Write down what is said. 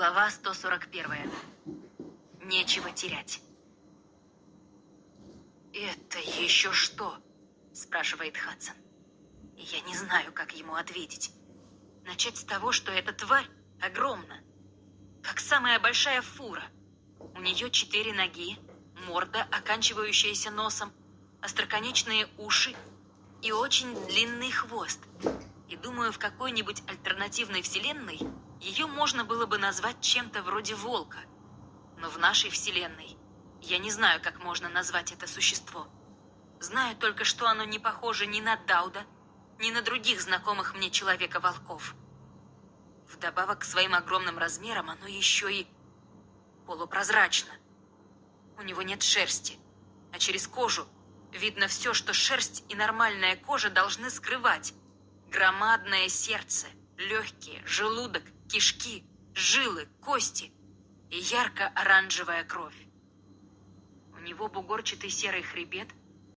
Глава 141. Нечего терять. «Это еще что?» – спрашивает Хадсон. И я не знаю, как ему ответить. Начать с того, что эта тварь огромна, как самая большая фура. У нее 4 ноги, морда, оканчивающаяся носом, остроконечные уши и очень длинный хвост. И думаю, в какой-нибудь альтернативной вселенной ее можно было бы назвать чем-то вроде волка. Но в нашей вселенной я не знаю, как можно назвать это существо. Знаю только, что оно не похоже ни на Дауда, ни на других знакомых мне человека-волков. Вдобавок к своим огромным размерам оно еще и полупрозрачно. У него нет шерсти, а через кожу видно все, что шерсть и нормальная кожа должны скрывать. Громадное сердце, легкие, желудок, кишки, жилы, кости и ярко-оранжевая кровь. У него бугорчатый серый хребет